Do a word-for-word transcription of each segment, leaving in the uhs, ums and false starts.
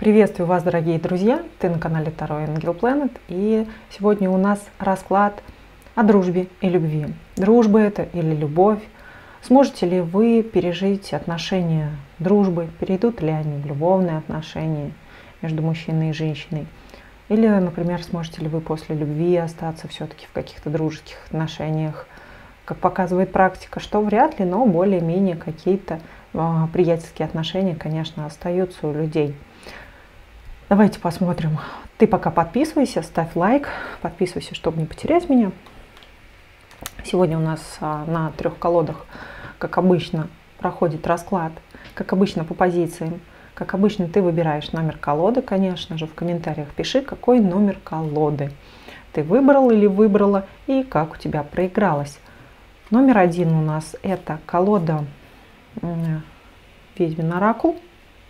Приветствую вас, дорогие друзья! Ты на канале Таро Angel Planet, и сегодня у нас расклад о дружбе и любви. Дружба это или любовь? Сможете ли вы пережить отношения дружбы? Перейдут ли они в любовные отношения между мужчиной и женщиной? Или, например, сможете ли вы после любви остаться все-таки в каких-то дружеских отношениях? Как показывает практика, что вряд ли, но более-менее какие-то э, приятельские отношения, конечно, остаются у людей. Давайте посмотрим. Ты пока подписывайся, ставь лайк, подписывайся, чтобы не потерять меня. Сегодня у нас а, на трех колодах, как обычно, проходит расклад, как обычно по позициям. Как обычно, ты выбираешь номер колоды, конечно же, в комментариях пиши, какой номер колоды ты выбрал или выбрала и как у тебя проигралось. Номер один у нас это колода Ведьмин Оракул.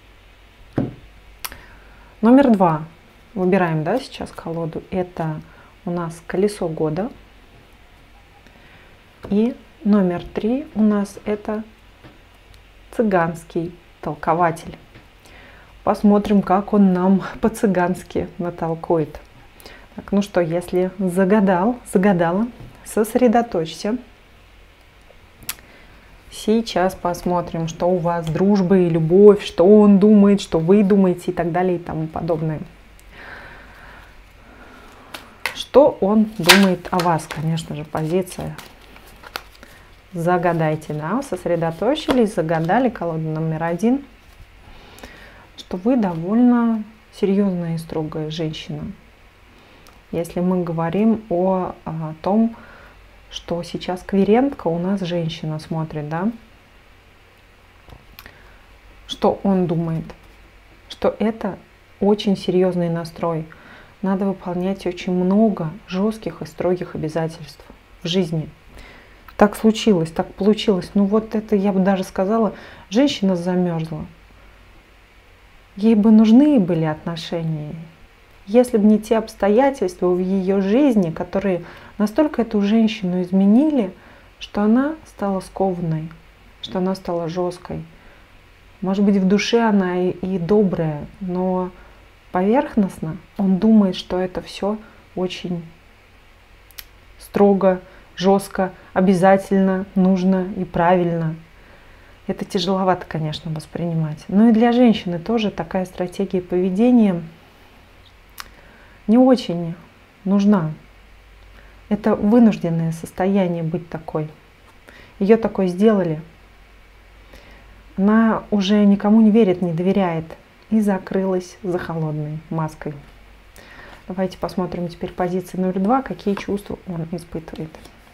Номер два. Выбираем, да, сейчас колоду. Это у нас Колесо года. И номер три у нас это Цыганский толкователь. Посмотрим, как он нам по-цыгански натолкует. Так, ну что, если загадал, загадала, сосредоточься. Сейчас посмотрим, что у вас дружба и любовь, что он думает, что вы думаете и так далее и тому подобное. Что он думает о вас, конечно же, позиция. Загадайте, да, сосредоточились, загадали колоду номер один, что вы довольно серьезная и строгая женщина. Если мы говорим о, о том, что сейчас кверентка у нас женщина смотрит, да, что он думает, что это очень серьезный настрой. Надо выполнять очень много жестких и строгих обязательств в жизни. Так случилось, так получилось. Ну вот это, я бы даже сказала, женщина замерзла. Ей бы нужны были отношения. Если бы не те обстоятельства в ее жизни, которые настолько эту женщину изменили, что она стала скованной, что она стала жесткой. Может быть, в душе она и, и добрая, но поверхностно он думает, что это все очень строго, жестко, обязательно, нужно и правильно. Это тяжеловато, конечно, воспринимать. Но и для женщины тоже такая стратегия поведения не очень нужна. Это вынужденное состояние быть такой. Ее такой сделали. Она уже никому не верит, не доверяет и закрылась за холодной маской. Давайте посмотрим теперь позицию номер два, какие чувства он испытывает.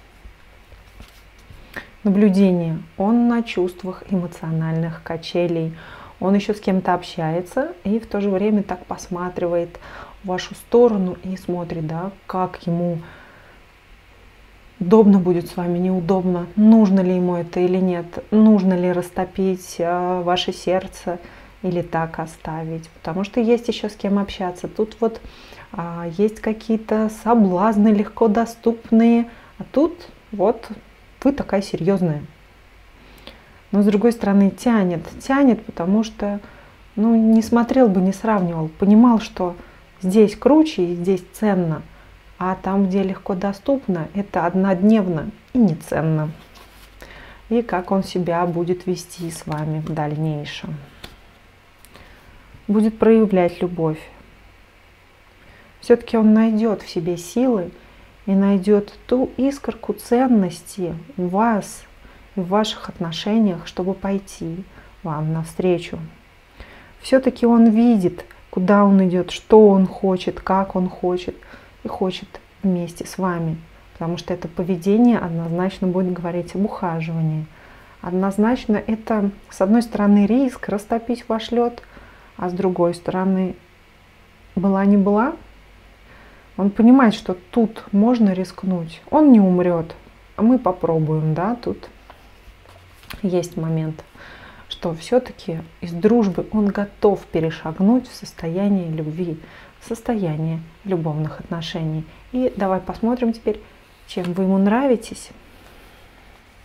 Наблюдение. Он на чувствах эмоциональных качелей. Он еще с кем-то общается и в то же время так посматривает в вашу сторону и смотрит, да, как ему удобно будет с вами, неудобно, нужно ли ему это или нет, нужно ли растопить э, ваше сердце или так оставить, потому что есть еще с кем общаться. Тут вот э, есть какие-то соблазны легко доступные, а тут вот вы такая серьезная. Но с другой стороны тянет, тянет, потому что ну, не смотрел бы, не сравнивал, понимал, что здесь круче и здесь ценно, а там, где легко доступно, это однодневно и не ценно. И как он себя будет вести с вами в дальнейшем. Будет проявлять любовь. Все-таки он найдет в себе силы и найдет ту искорку ценности в вас и в ваших отношениях, чтобы пойти вам навстречу. Все-таки он видит, куда он идет, что он хочет, как он хочет и хочет вместе с вами. Потому что это поведение однозначно будет говорить об ухаживании. Однозначно это, с одной стороны, риск растопить ваш лед, а с другой стороны, была не была. Он понимает, что тут можно рискнуть. Он не умрет, а мы попробуем, да, тут есть момент, что все-таки из дружбы он готов перешагнуть в состояние любви, в состояние любовных отношений. И давай посмотрим теперь, чем вы ему нравитесь.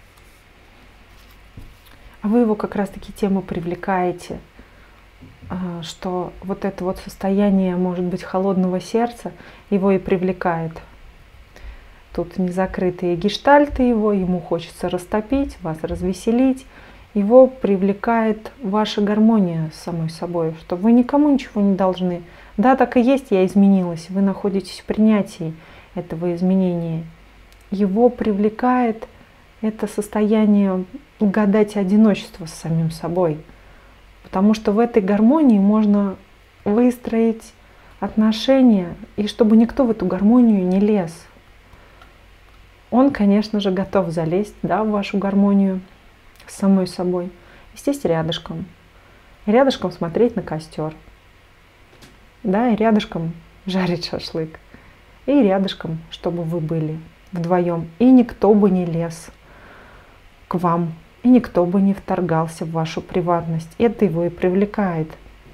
А вы его как раз-таки тему привлекаете что вот это вот состояние, может быть, холодного сердца его и привлекает. Тут незакрытые гештальты его, ему хочется растопить, вас развеселить. Его привлекает ваша гармония с самой собой, что вы никому ничего не должны. Да, так и есть, я изменилась. Вы находитесь в принятии этого изменения. Его привлекает это состояние благодати одиночества с самим собой. Потому что в этой гармонии можно выстроить отношения, и чтобы никто в эту гармонию не лез. Он, конечно же, готов залезть, да, в вашу гармонию с самой собой и сесть рядышком. И рядышком смотреть на костер. Да, и рядышком жарить шашлык. И рядышком, чтобы вы были вдвоем. И никто бы не лез к вам. И никто бы не вторгался в вашу приватность. Это его и привлекает.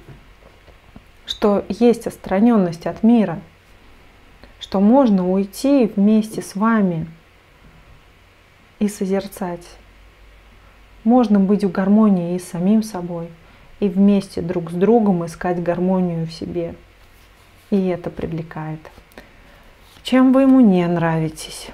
Что есть отстраненность от мира. Что можно уйти вместе с вами и созерцать. Можно быть в гармонии и с самим собой, и вместе друг с другом искать гармонию в себе. И это привлекает. Чем вы ему не нравитесь?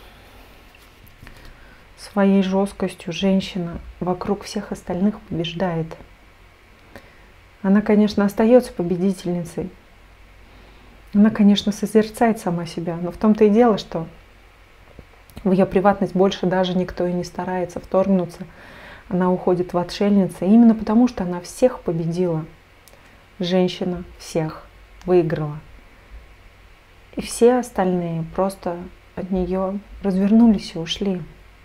Своей жесткостью женщина вокруг всех остальных побеждает. Она, конечно, остается победительницей. Она, конечно, созерцает сама себя. Но в том-то и дело, что в ее приватность больше даже никто и не старается вторгнуться. Она уходит в отшельницы именно потому, что она всех победила. Женщина всех выиграла. И все остальные просто от нее развернулись и ушли.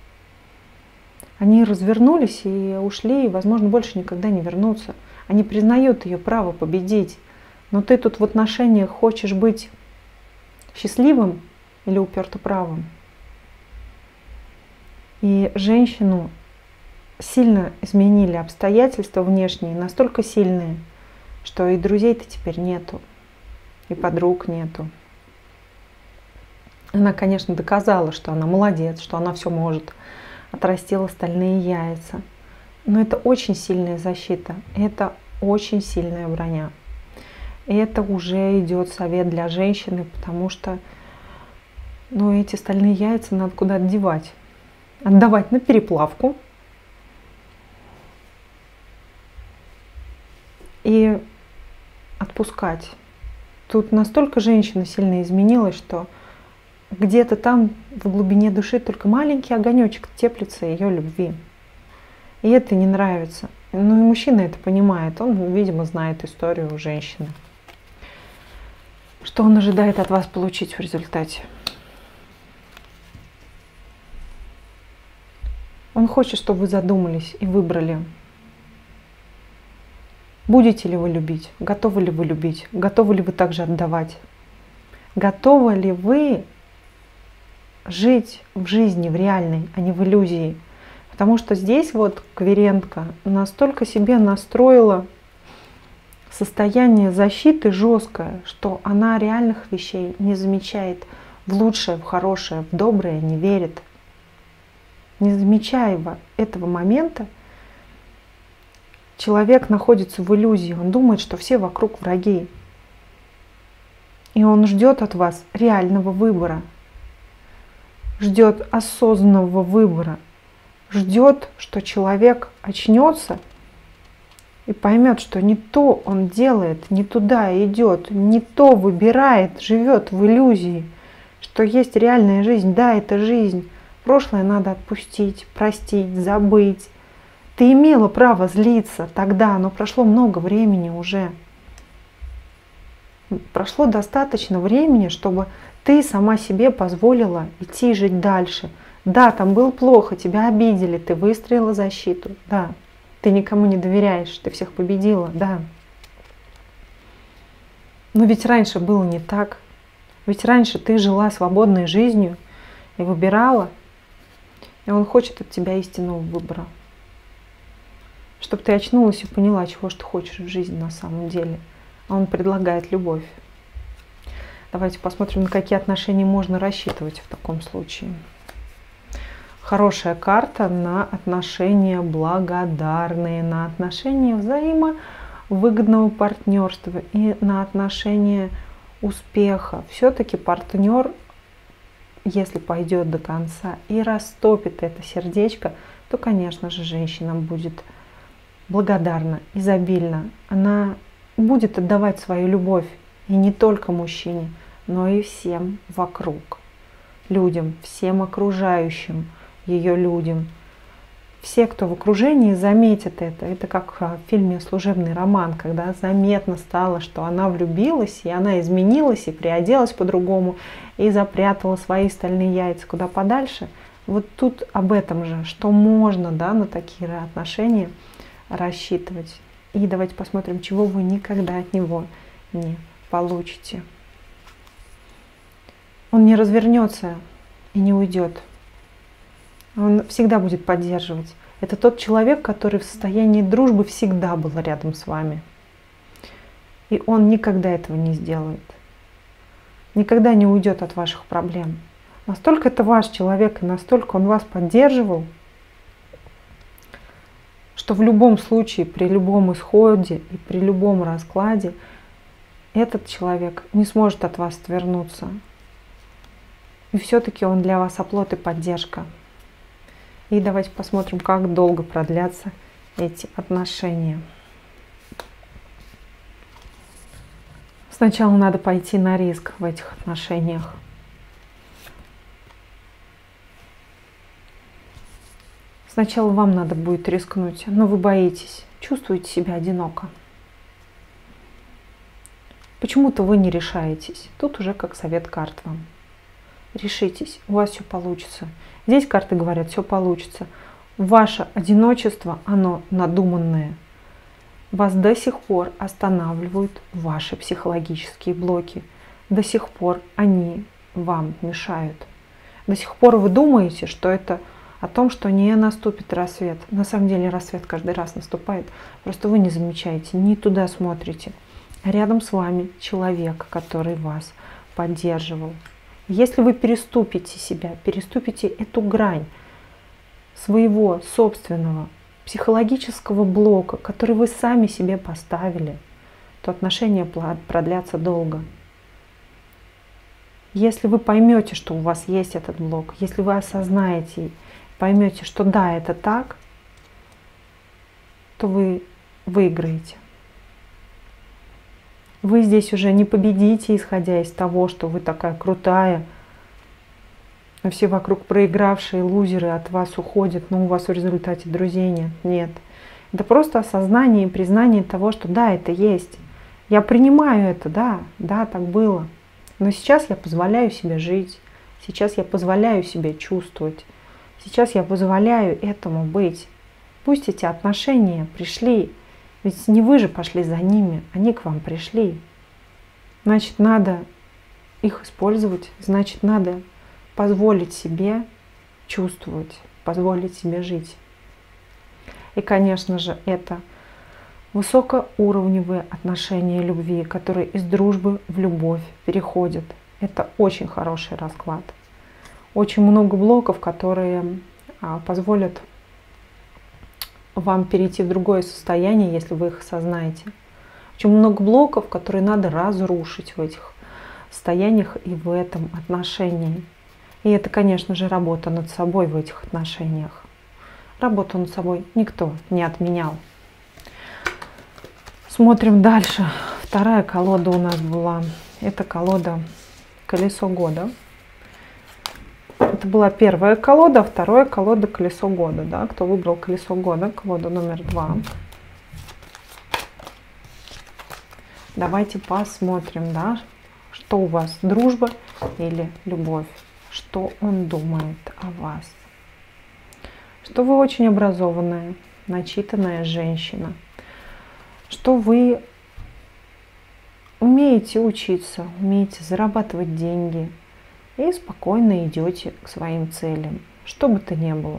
Они развернулись и ушли, и, возможно, больше никогда не вернутся. Они признают ее право победить. Но ты тут в отношениях хочешь быть счастливым или уперто правым? И женщину сильно изменили обстоятельства внешние, настолько сильные, что и друзей-то теперь нету, и подруг нету. Она, конечно, доказала, что она молодец, что она все может, отрастила стальные яйца. Но это очень сильная защита, это очень сильная броня. И это уже идет совет для женщины, потому что ну, эти стальные яйца надо куда-то девать. Отдавать на переплавку. И отпускать. Тут настолько женщина сильно изменилась, что где-то там в глубине души только маленький огонечек теплится ее любви. И это не нравится. Ну и мужчина это понимает. Он, видимо, знает историю женщины. Что он ожидает от вас получить в результате? Он хочет, чтобы вы задумались и выбрали. Будете ли вы любить? Готовы ли вы любить? Готовы ли вы также отдавать? Готовы ли вы жить в жизни, в реальной, а не в иллюзии? Потому что здесь вот Кверенко настолько себе настроила состояние защиты жесткое, что она реальных вещей не замечает, в лучшее, в хорошее, в доброе не верит. Не замечая этого момента, человек находится в иллюзии, он думает, что все вокруг враги. И он ждет от вас реального выбора, ждет осознанного выбора, ждет, что человек очнется и поймет, что не то он делает, не туда идет, не то выбирает, живет в иллюзии, что есть реальная жизнь. Да, это жизнь. Прошлое надо отпустить, простить, забыть. Ты имела право злиться тогда, но прошло много времени уже. Прошло достаточно времени, чтобы ты сама себе позволила идти жить дальше. Да, там было плохо, тебя обидели, ты выстроила защиту, да. Ты никому не доверяешь, ты всех победила, да. Но ведь раньше было не так. Ведь раньше ты жила свободной жизнью и выбирала. И он хочет от тебя истинного выбора. Чтобы ты очнулась и поняла, чего же ты хочешь в жизни на самом деле. А он предлагает любовь. Давайте посмотрим, на какие отношения можно рассчитывать в таком случае. Хорошая карта на отношения благодарные, на отношения взаимовыгодные, выгодного партнерства и на отношения успеха. Все-таки партнер, если пойдет до конца и растопит это сердечко, то, конечно же, женщина будет благодарна, изобильна. Она будет отдавать свою любовь и не только мужчине, но и всем вокруг, людям, всем окружающим ее людям. Все, кто в окружении, заметят это. Это как в фильме «Служебный роман», когда заметно стало, что она влюбилась, и она изменилась, и приоделась по-другому, и запрятала свои стальные яйца куда подальше. Вот тут об этом же, что можно, да, на такие отношения рассчитывать. И давайте посмотрим, чего вы никогда от него не получите. Он не развернется и не уйдет. Он всегда будет поддерживать. Это тот человек, который в состоянии дружбы всегда был рядом с вами. И он никогда этого не сделает. Никогда не уйдет от ваших проблем. Настолько это ваш человек, и настолько он вас поддерживал, что в любом случае, при любом исходе и при любом раскладе этот человек не сможет от вас отвернуться. И все-таки он для вас оплот и поддержка. И давайте посмотрим, как долго продлятся эти отношения. Сначала надо пойти на риск в этих отношениях. Сначала вам надо будет рискнуть, но вы боитесь, чувствуете себя одиноко. Почему-то вы не решаетесь. Тут уже как совет карт вам. Решитесь, у вас все получится. Здесь карты говорят, все получится. Ваше одиночество, оно надуманное. Вас до сих пор останавливают ваши психологические блоки. До сих пор они вам мешают. До сих пор вы думаете, что это о том, что не наступит рассвет. На самом деле рассвет каждый раз наступает. Просто вы не замечаете, не туда смотрите. Рядом с вами человек, который вас поддерживал. Если вы переступите себя, переступите эту грань своего собственного психологического блока, который вы сами себе поставили, то отношения продлятся долго. Если вы поймете, что у вас есть этот блок, если вы осознаете, поймете, что да, это так, то вы выиграете. Вы здесь уже не победите, исходя из того, что вы такая крутая, а все вокруг проигравшие лузеры от вас уходят, но у вас в результате друзей нет. Нет. Это просто осознание и признание того, что да, это есть. Я принимаю это, да, да, так было. Но сейчас я позволяю себе жить, сейчас я позволяю себе чувствовать, сейчас я позволяю этому быть. Пусть эти отношения пришли. Ведь не вы же пошли за ними, они к вам пришли. Значит, надо их использовать, значит, надо позволить себе чувствовать, позволить себе жить. И, конечно же, это высокоуровневые отношения любви, которые из дружбы в любовь переходят. Это очень хороший расклад. Очень много блоков, которые позволят вам перейти в другое состояние, если вы их осознаете. Очень много блоков, которые надо разрушить в этих состояниях и в этом отношении. И это, конечно же, работа над собой в этих отношениях. Работу над собой никто не отменял. Смотрим дальше. Вторая колода у нас была. Это колода «Колесо года». Это была первая колода, а вторая колода «Колесо года». Да? Кто выбрал «Колесо года», колода номер два. Давайте посмотрим, да, что у вас, дружба или любовь. Что он думает о вас. Что вы очень образованная, начитанная женщина. Что вы умеете учиться, умеете зарабатывать деньги. И спокойно идете к своим целям, что бы то ни было.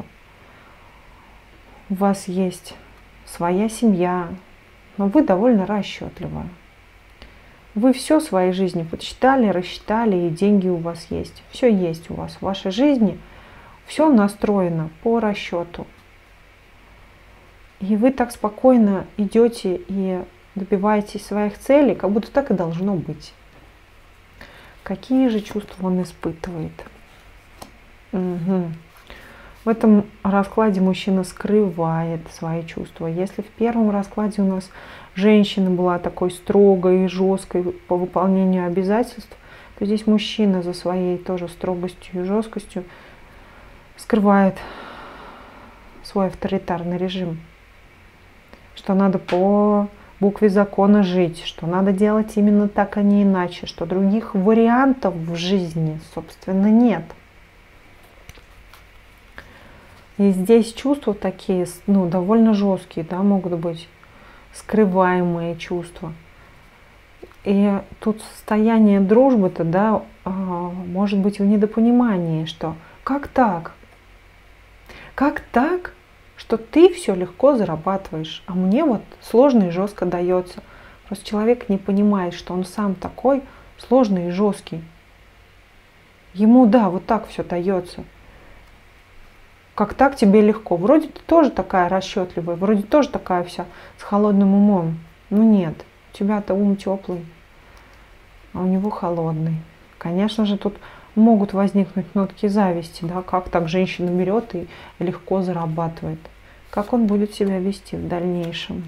У вас есть своя семья, но вы довольно расчетливая. Вы все в своей жизни подсчитали, рассчитали, и деньги у вас есть. Все есть у вас в вашей жизни, все настроено по расчету. И вы так спокойно идете и добиваетесь своих целей, как будто так и должно быть. Какие же чувства он испытывает? Угу. В этом раскладе мужчина скрывает свои чувства. Если в первом раскладе у нас женщина была такой строгой и жесткой по выполнению обязательств, то здесь мужчина за своей тоже строгостью и жесткостью скрывает свой авторитарный режим. Что надо по букве закона жить, что надо делать именно так, а не иначе, что других вариантов в жизни, собственно, нет. И здесь чувства такие, ну, довольно жесткие, да, могут быть, скрываемые чувства. И тут состояние дружбы-то, да, может быть в недопонимании, что как так? Как так, что ты все легко зарабатываешь, а мне вот сложно и жестко дается? Просто человек не понимает, что он сам такой сложный и жесткий. Ему, да, вот так все дается. Как так тебе легко? Вроде ты тоже такая расчетливая, вроде тоже такая вся с холодным умом. Ну нет, у тебя-то ум теплый, а у него холодный. Конечно же, тут могут возникнуть нотки зависти, да, как так женщина берет и легко зарабатывает. Как он будет себя вести в дальнейшем?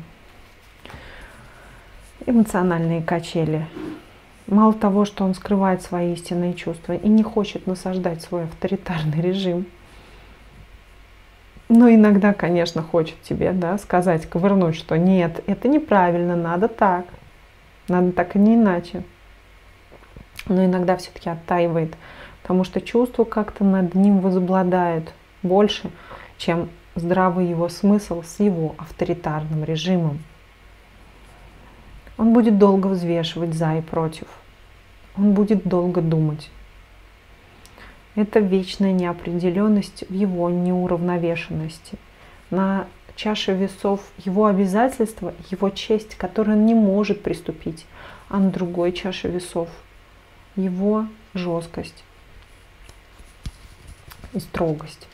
Эмоциональные качели. Мало того, что он скрывает свои истинные чувства и не хочет насаждать свой авторитарный режим, но иногда, конечно, хочет тебе, да, сказать, ковырнуть, что нет, это неправильно, надо так, надо так и не иначе. Но иногда все-таки оттаивает, потому что чувство как-то над ним возобладает больше, чем здравый его смысл с его авторитарным режимом. Он будет долго взвешивать за и против. Он будет долго думать. Это вечная неопределенность в его неуравновешенности. На чаше весов его обязательства, его честь, к которой он не может приступить, а на другой чаше весов его жесткость и строгость.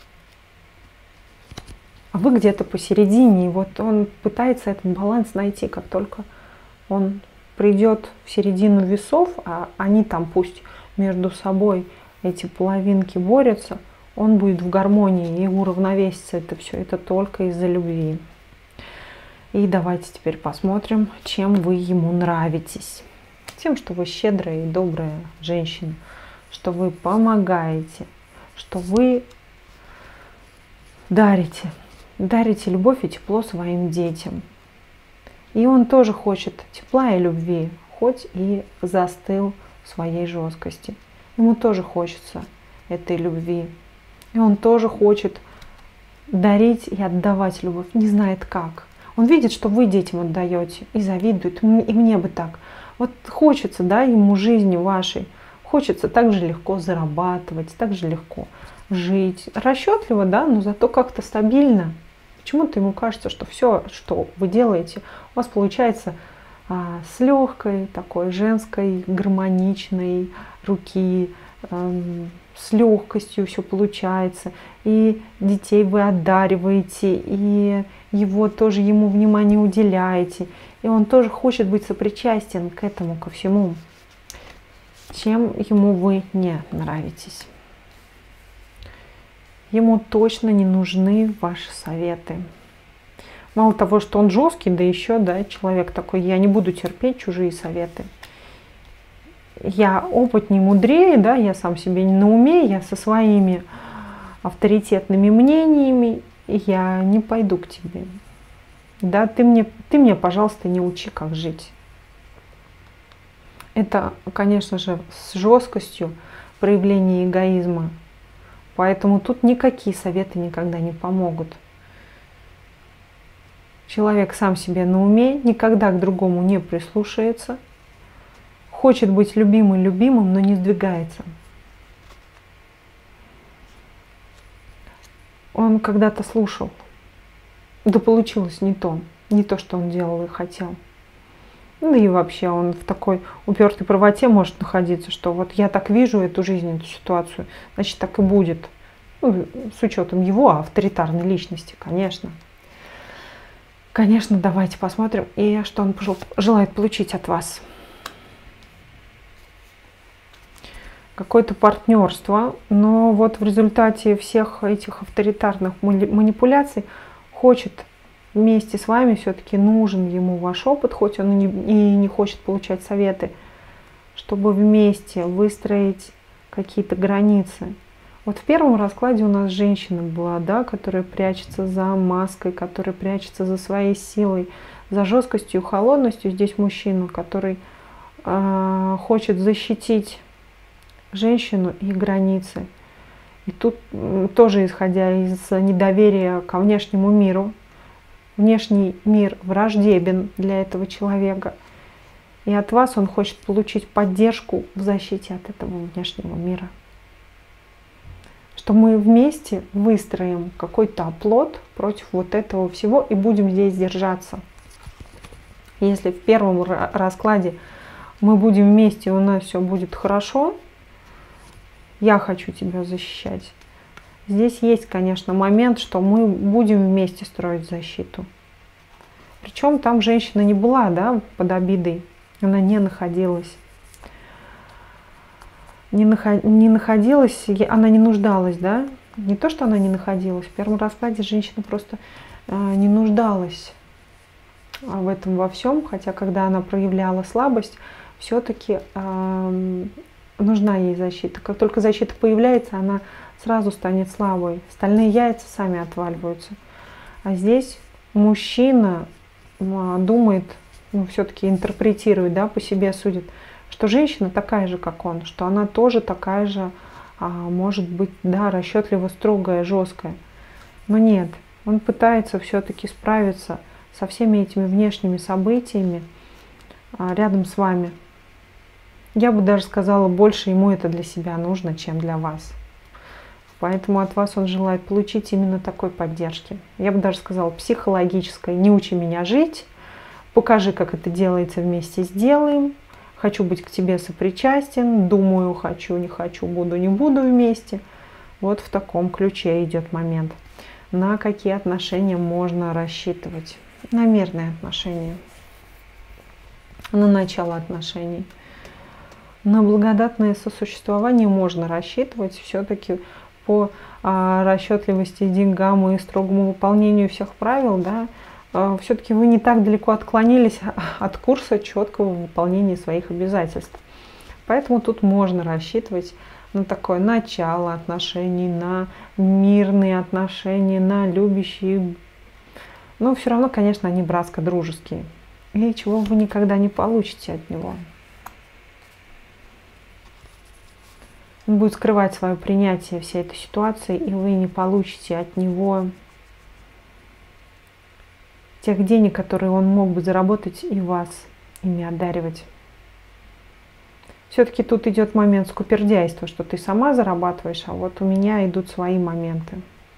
А вы где-то посередине, и вот он пытается этот баланс найти, как только он придет в середину весов, а они там пусть между собой, эти половинки борются, он будет в гармонии и уравновесится это все. Это только из-за любви. И давайте теперь посмотрим, чем вы ему нравитесь. Тем, что вы щедрая и добрая женщина, что вы помогаете, что вы дарите, дарите любовь и тепло своим детям. И он тоже хочет тепла и любви, хоть и застыл в своей жесткости. Ему тоже хочется этой любви. И он тоже хочет дарить и отдавать любовь, не знает как. Он видит, что вы детям отдаете и завидует, и мне бы так. Вот хочется, да, ему жизни вашей, хочется так же легко зарабатывать, так же легко жить. Расчетливо, да, но зато как-то стабильно. Почему-то ему кажется, что все, что вы делаете, у вас получается а, с легкой, такой женской, гармоничной руки, а, с легкостью все получается. И детей вы одариваете, и его тоже ему внимание уделяете. И он тоже хочет быть сопричастен к этому, ко всему, чем ему вы не нравитесь. Ему точно не нужны ваши советы. Мало того, что он жесткий, да еще, да, человек такой, я не буду терпеть чужие советы. Я опытнее, мудрее, да, я сам себе не на уме, я со своими авторитетными мнениями, я не пойду к тебе. Да, ты мне, ты мне, пожалуйста, не учи, как жить. Это, конечно же, с жесткостью проявление эгоизма. Поэтому тут никакие советы никогда не помогут. Человек сам себе на уме, никогда к другому не прислушается, хочет быть любимым любимым, но не сдвигается. Он когда-то слушал, да получилось не то, не то, что он делал и хотел. Да и вообще он в такой упертой правоте может находиться, что вот я так вижу эту жизнь, эту ситуацию, значит так и будет. Ну, с учетом его авторитарной личности, конечно. Конечно, давайте посмотрим, и что он желает получить от вас. Какое-то партнерство, но вот в результате всех этих авторитарных манипуляций хочет вместе с вами, все-таки нужен ему ваш опыт, хоть он и не хочет получать советы, чтобы вместе выстроить какие-то границы. Вот в первом раскладе у нас женщина была, да, которая прячется за маской, которая прячется за своей силой, за жесткостью, холодностью. Здесь мужчина, который э, хочет защитить женщину и границы. И тут тоже исходя из недоверия ко внешнему миру. Внешний мир враждебен для этого человека. И от вас он хочет получить поддержку в защите от этого внешнего мира. Что мы вместе выстроим какой-то оплот против вот этого всего и будем здесь держаться. Если в первом раскладе мы будем вместе, у нас все будет хорошо, я хочу тебя защищать. Здесь есть, конечно, момент, что мы будем вместе строить защиту. Причем там женщина не была, да, под обидой, она не находилась. Не, наход, не находилась, она не нуждалась, да, не то, что она не находилась, в первом раскладе женщина просто э, не нуждалась в этом во всем, хотя когда она проявляла слабость, все-таки э, нужна ей защита. Как только защита появляется, она сразу станет слабой, остальные яйца сами отваливаются. А здесь мужчина э, думает, ну, все-таки интерпретирует, да, по себе судит, что женщина такая же, как он, что она тоже такая же, а, может быть, да, расчетливо строгая, жесткая. Но нет, он пытается все-таки справиться со всеми этими внешними событиями а, рядом с вами. Я бы даже сказала, больше ему это для себя нужно, чем для вас. Поэтому от вас он желает получить именно такой поддержки. Я бы даже сказала, психологической. Не учи меня жить, покажи, как это делается, вместе сделаем. Хочу быть к тебе сопричастен, думаю, хочу, не хочу, буду, не буду вместе. Вот в таком ключе идет момент. На какие отношения можно рассчитывать? На мирные отношения, на начало отношений. На благодатное сосуществование можно рассчитывать все-таки по а, расчетливости, деньгам и строгому выполнению всех правил, да. Все-таки вы не так далеко отклонились от курса четкого выполнения своих обязательств. Поэтому тут можно рассчитывать на такое начало отношений, на мирные отношения, на любящие. Но все равно, конечно, они братско-дружеские. И чего вы никогда не получите от него. Он будет скрывать свое принятие всей этой ситуации, и вы не получите от него тех денег, которые он мог бы заработать и вас ими одаривать. Все-таки тут идет момент скупердяйства, что ты сама зарабатываешь, а вот у меня идут свои моменты.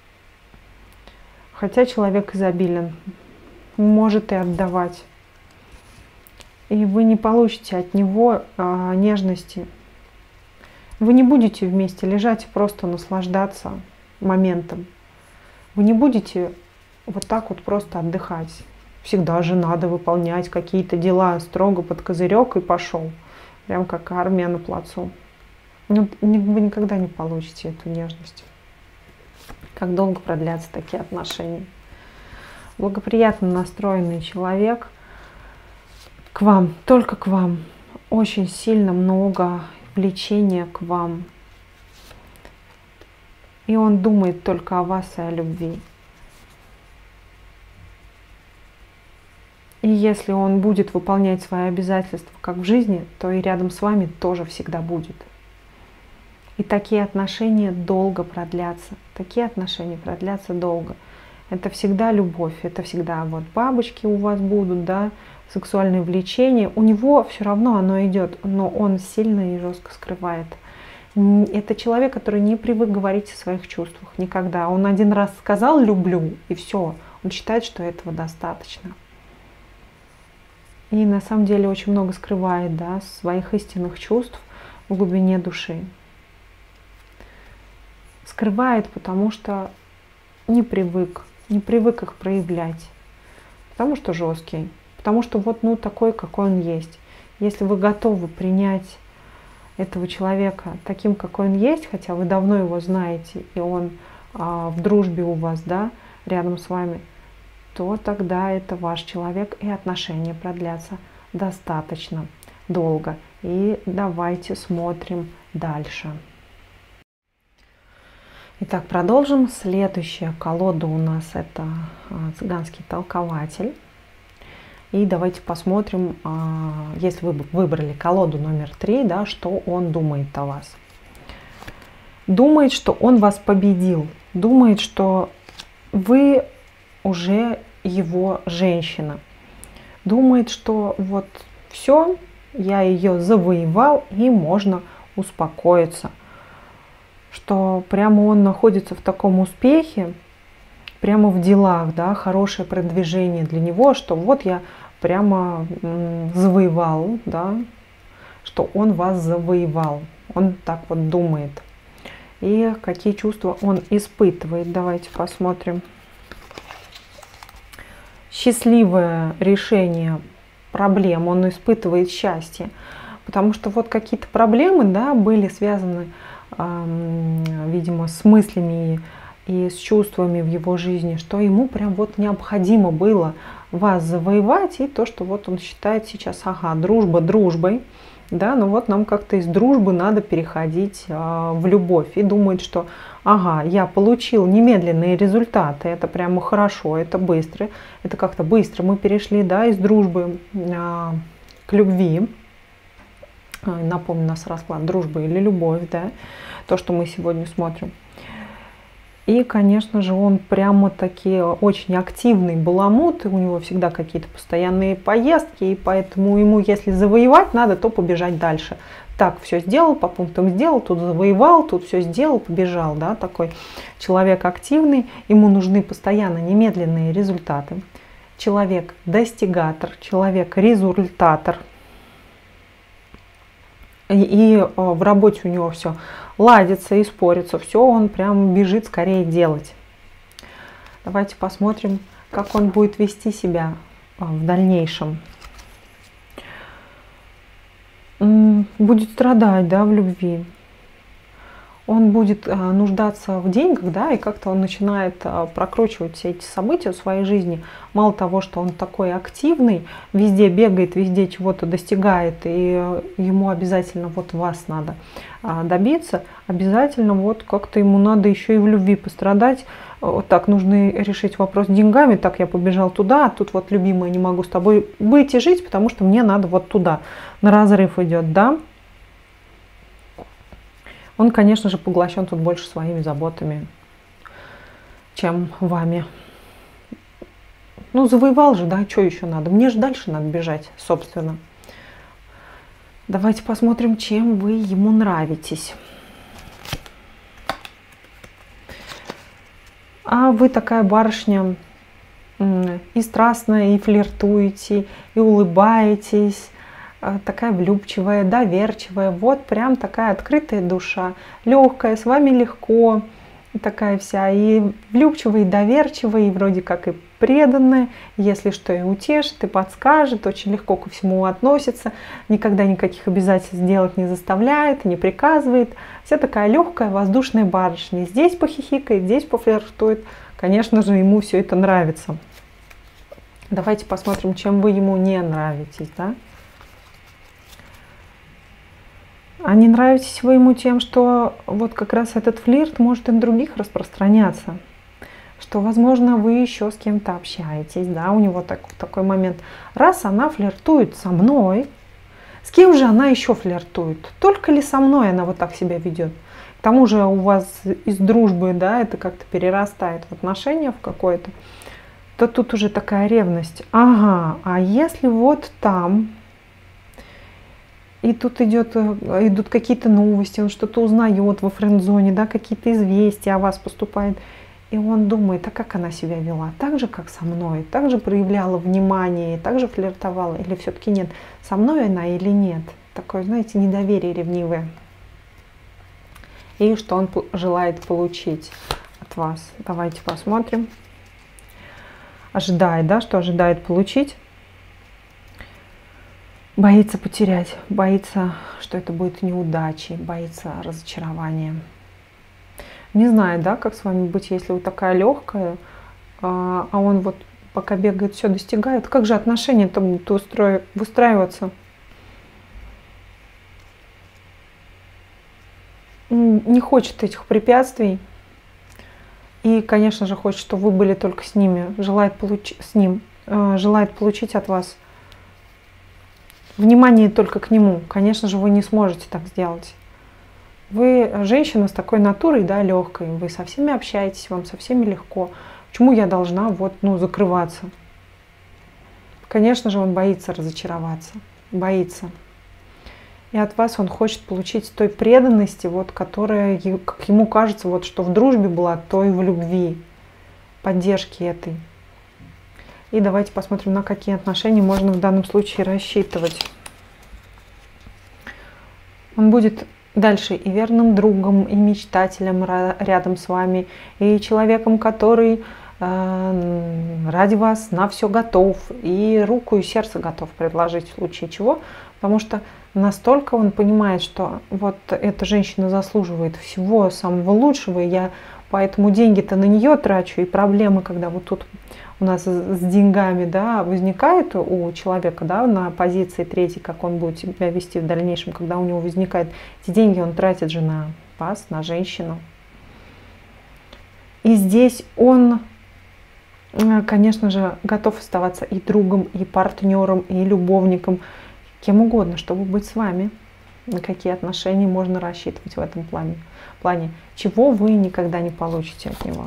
Хотя человек изобилен, может и отдавать. И вы не получите от него а, нежности. Вы не будете вместе лежать и просто наслаждаться моментом. Вы не будете вот так вот просто отдыхать. Всегда же надо выполнять какие-то дела строго под козырек и пошел. Прям как армия на плацу. Ну, вы никогда не получите эту нежность. Как долго продлятся такие отношения? Благоприятно настроенный человек к вам, только к вам. Очень сильно много влечения к вам. И он думает только о вас и о любви. И если он будет выполнять свои обязательства как в жизни, то и рядом с вами тоже всегда будет. И такие отношения долго продлятся. Такие отношения продлятся долго. Это всегда любовь, это всегда вот бабочки у вас будут, да, сексуальное влечение. У него все равно оно идет, но он сильно и жестко скрывает. Это человек, который не привык говорить о своих чувствах никогда. Он один раз сказал «люблю» и все. Он считает, что этого достаточно. И на самом деле очень много скрывает, да, своих истинных чувств в глубине души. Скрывает, потому что не привык, не привык их проявлять. потому что жесткий, потому что вот ну такой, какой он есть. Если вы готовы принять этого человека таким, какой он есть, хотя вы давно его знаете, и он а, в дружбе у вас, да, рядом с вами, то тогда это ваш человек, и отношения продлятся достаточно долго. И давайте смотрим дальше. Итак, продолжим. Следующая колода у нас это цыганский толкователь. И давайте посмотрим, если вы выбрали колоду номер три, да, что он думает о вас. Думает, что он вас победил. Думает, что вы уже его женщина. Думает, что вот все, я ее завоевал, и можно успокоиться. Что прямо он находится в таком успехе, прямо в делах, да, хорошее продвижение для него, что вот я прямо завоевал, да, что он вас завоевал. Он так вот думает. И какие чувства он испытывает. Давайте посмотрим. Счастливое решение проблем. Он испытывает счастье. Потому что вот какие-то проблемы, да, были связаны, э, видимо, с мыслями и с чувствами в его жизни, что ему прям вот необходимо было вас завоевать, и то, что вот он считает сейчас, ага, дружба дружбой, да, но вот нам как-то из дружбы надо переходить а, в любовь, и думает, что, ага, я получил немедленные результаты, это прямо хорошо, это быстро, это как-то быстро мы перешли, да, из дружбы а, к любви. Напомню, у нас расклад дружба или любовь, да, то, что мы сегодня смотрим. И, конечно же, он прямо-таки очень активный баламут, и у него всегда какие-то постоянные поездки, и поэтому ему, если завоевать надо, то побежать дальше. Так, все сделал, по пунктам сделал, тут завоевал, тут все сделал, побежал, да, такой человек активный, ему нужны постоянно немедленные результаты. Человек-достигатор, человек-результатор. И, и в работе у него все ладится и спорится, все он прям бежит скорее делать. Давайте посмотрим, как он будет вести себя в дальнейшем. Будет страдать, да, в любви. Он будет нуждаться в деньгах, да, и как-то он начинает прокручивать все эти события в своей жизни. Мало того, что он такой активный, везде бегает, везде чего-то достигает, и ему обязательно вот вас надо добиться, обязательно вот как-то ему надо еще и в любви пострадать. Вот так, нужно решить вопрос с деньгами, так я побежал туда, а тут вот, любимая, не могу с тобой быть и жить, потому что мне надо вот туда. На разрыв идет, да. Он, конечно же, поглощен тут больше своими заботами, чем вами. Ну, завоевал же, да, что еще надо? Мне же дальше надо бежать, собственно. Давайте посмотрим, чем вы ему нравитесь. А вы такая барышня и страстная, и флиртуете, и улыбаетесь. Такая влюбчивая, доверчивая, вот прям такая открытая душа, легкая, с вами легко, такая вся и влюбчивая, и доверчивая, и вроде как и преданная, если что, и утешит, и подскажет, очень легко ко всему относится, никогда никаких обязательств делать не заставляет, не приказывает, вся такая легкая, воздушная барышня, здесь похихикает, здесь пофлиртует, конечно же, ему все это нравится. Давайте посмотрим, чем вы ему не нравитесь, да? А не нравитесь вы ему тем, что вот как раз этот флирт может и на других распространяться. Что, возможно, вы еще с кем-то общаетесь, да, у него так, такой момент. Раз она флиртует со мной, с кем же она еще флиртует? Только ли со мной она вот так себя ведет? К тому же у вас из дружбы, да, это как-то перерастает в отношения в какое-то, то тут уже такая ревность. Ага, а если вот там... И тут идет, идут какие-то новости, он что-то узнает во френд-зоне, да, какие-то известия о вас поступают. И он думает, а как она себя вела? Так же, как со мной? Так же проявляла внимание, так же флиртовала? Или все-таки нет? Со мной она или нет? Такое, знаете, недоверие ревнивое. И что он желает получить от вас? Давайте посмотрим. ожидает, да, что ожидает получить. Боится потерять, боится, что это будет неудачей, боится разочарования. Не знаю, да, как с вами быть, если вы такая легкая, а он вот пока бегает, все достигает. Как же отношения-то будут выстраиваться? Не хочет этих препятствий. И, конечно же, хочет, чтобы вы были только с ними, желает получить с ним, желает получить от вас внимание только к нему. Конечно же, вы не сможете так сделать. Вы женщина с такой натурой, да, легкой, вы со всеми общаетесь, вам со всеми легко. Почему я должна вот, ну, закрываться? Конечно же, он боится разочароваться, боится. И от вас он хочет получить той преданности, вот, которая, как ему кажется, вот, что в дружбе была, то и в любви, поддержки этой. И давайте посмотрим, на какие отношения можно в данном случае рассчитывать. Он будет дальше и верным другом, и мечтателем рядом с вами, и человеком, который э, ради вас на все готов, и руку, и сердце готов предложить в случае чего, потому что настолько он понимает, что вот эта женщина заслуживает всего самого лучшего, и я поэтому деньги-то на нее трачу, и проблемы, когда вот тут у нас с деньгами, да, возникает у человека, да, на позиции третьей, как он будет себя вести в дальнейшем, когда у него возникает эти деньги, он тратит же на вас, на женщину. И здесь он, конечно же, готов оставаться и другом, и партнером, и любовником, кем угодно, чтобы быть с вами. На какие отношения можно рассчитывать в этом плане, плане, чего вы никогда не получите от него.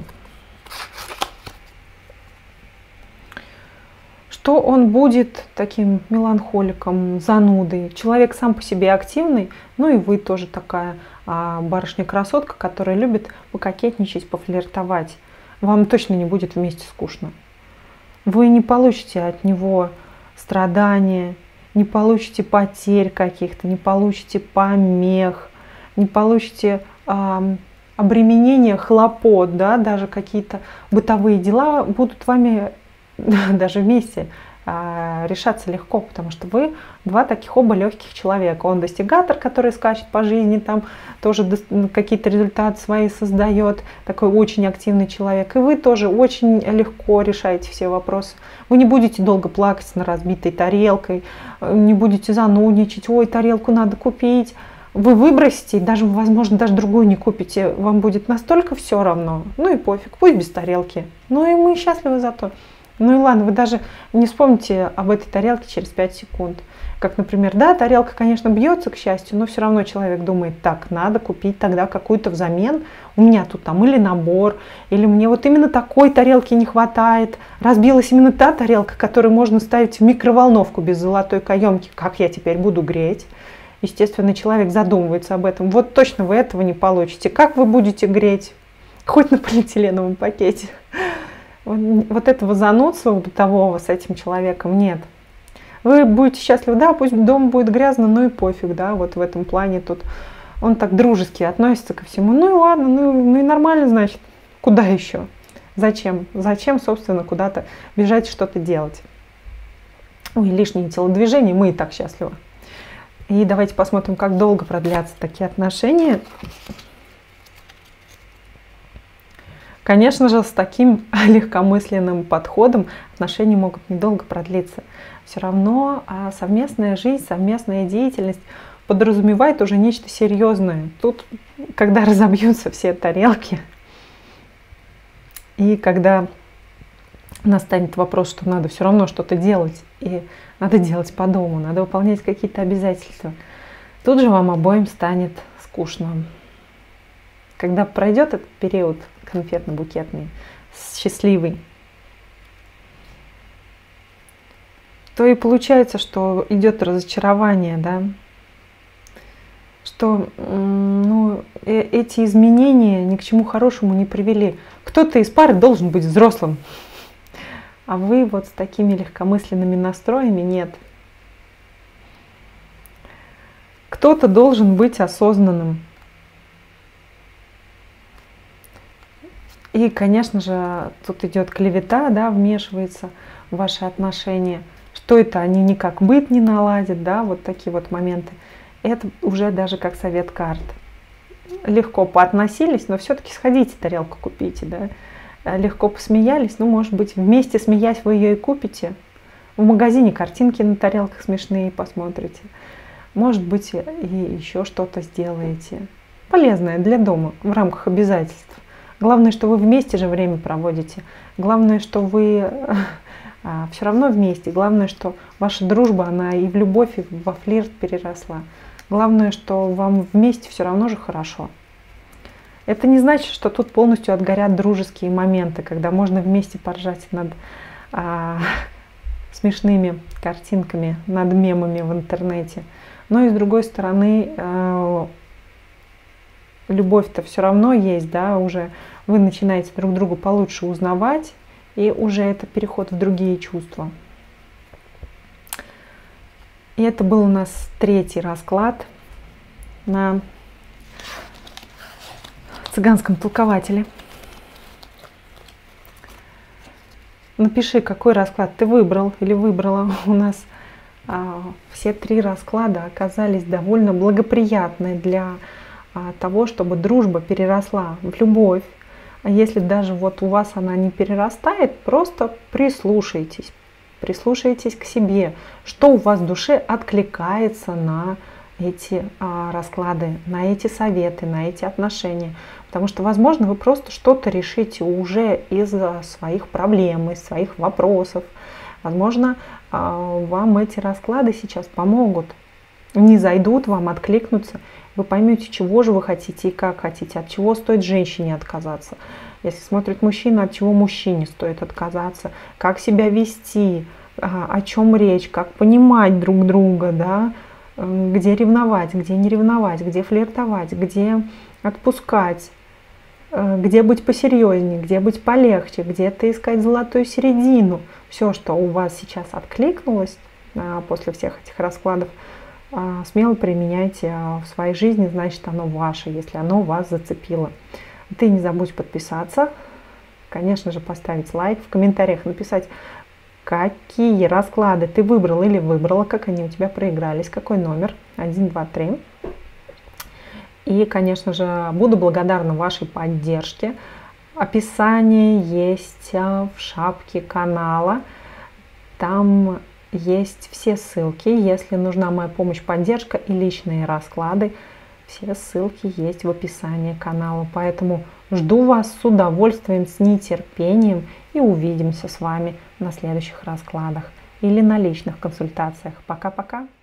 Что он будет таким меланхоликом, занудой. Человек сам по себе активный, ну и вы тоже такая а, барышня-красотка, которая любит пококетничать, пофлиртовать. Вам точно не будет вместе скучно. Вы не получите от него страдания, не получите потерь каких-то, не получите помех, не получите а, обременения, хлопот, да, даже какие-то бытовые дела будут вами даже вместе а, решаться легко, потому что вы два таких оба легких человека. Он достигатор, который скачет по жизни, там тоже какие-то результаты свои создает, такой очень активный человек. И вы тоже очень легко решаете все вопросы. Вы не будете долго плакать на разбитой тарелкой, не будете занудничать, ой, тарелку надо купить. Вы выбросите, и даже, возможно, даже другую не купите. Вам будет настолько все равно. Ну и пофиг, пусть без тарелки. Ну и мы счастливы за то. Ну и ладно, вы даже не вспомните об этой тарелке через пять секунд. Как, например, да, тарелка, конечно, бьется, к счастью, но все равно человек думает, так, надо купить тогда какую-то взамен. У меня тут там или набор, или мне вот именно такой тарелки не хватает. Разбилась именно та тарелка, которую можно ставить в микроволновку без золотой каемки. Как я теперь буду греть? Естественно, человек задумывается об этом. Вот точно вы этого не получите. Как вы будете греть? Хоть на полиэтиленовом пакете. Вот этого занудства бытового с этим человеком нет. Вы будете счастливы, да, пусть дом будет грязно, ну и пофиг, да, вот в этом плане тут он так дружески относится ко всему. Ну и ладно, ну, ну и нормально, значит, куда еще? Зачем? Зачем, собственно, куда-то бежать, что-то делать? Ой, лишние телодвижения, мы и так счастливы. И давайте посмотрим, как долго продлятся такие отношения. Конечно же, с таким легкомысленным подходом отношения могут недолго продлиться. Все равно совместная жизнь, совместная деятельность подразумевает уже нечто серьезное. Тут, когда разобьются все тарелки, и когда настанет вопрос, что надо все равно что-то делать, и надо делать по дому, надо выполнять какие-то обязательства, тут же вам обоим станет скучно. Когда пройдет этот период конфетно-букетный, счастливый, то и получается, что идет разочарование, да, что ну, э эти изменения ни к чему хорошему не привели. Кто-то из пары должен быть взрослым, а вы вот с такими легкомысленными настроями нет. Кто-то должен быть осознанным. И, конечно же, тут идет клевета, да, вмешивается в ваши отношения. Что это они никак быт не наладят, да, вот такие вот моменты. Это уже даже как совет карт. Легко поотносились, но все-таки сходите тарелку купите, да. Легко посмеялись, ну, может быть, вместе смеясь вы ее и купите. В магазине картинки на тарелках смешные посмотрите. Может быть, и еще что-то сделаете. Полезное для дома, в рамках обязательств. Главное, что вы вместе же время проводите. Главное, что вы а, все равно вместе. Главное, что ваша дружба, она и в любовь, и во флирт переросла. Главное, что вам вместе все равно же хорошо. Это не значит, что тут полностью отгорят дружеские моменты, когда можно вместе поржать над а, смешными картинками, над мемами в интернете. Но и с другой стороны, а, любовь-то все равно есть, да, уже вы начинаете друг друга получше узнавать, и уже это переход в другие чувства. И это был у нас третий расклад на цыганском толкователе. Напиши, какой расклад ты выбрал или выбрала. У нас а, все три расклада оказались довольно благоприятны для а, того, чтобы дружба переросла в любовь. А если даже вот у вас она не перерастает, просто прислушайтесь. Прислушайтесь к себе, что у вас в душе откликается на эти а, расклады, на эти советы, на эти отношения. Потому что, возможно, вы просто что-то решите уже из своих проблем, из своих вопросов. Возможно, а, вам эти расклады сейчас помогут, не зайдут вам, откликнутся. Вы поймете, чего же вы хотите и как хотите, от чего стоит женщине отказаться. Если смотрит мужчина, от чего мужчине стоит отказаться, как себя вести, о чем речь, как понимать друг друга, да, где ревновать, где не ревновать, где флиртовать, где отпускать, где быть посерьезнее, где быть полегче, где-то искать золотую середину. Все, что у вас сейчас откликнулось после всех этих раскладов, смело применяйте в своей жизни, значит, оно ваше, если оно вас зацепило. Ты не забудь подписаться, конечно же, поставить лайк, в комментариях написать, какие расклады ты выбрал или выбрала, как они у тебя проигрались, какой номер, один, два, три. И, конечно же, буду благодарна вашей поддержке. Описание есть в шапке канала, там есть все ссылки, если нужна моя помощь, поддержка и личные расклады. Все ссылки есть в описании канала, поэтому жду вас с удовольствием, с нетерпением и увидимся с вами на следующих раскладах или на личных консультациях. Пока-пока!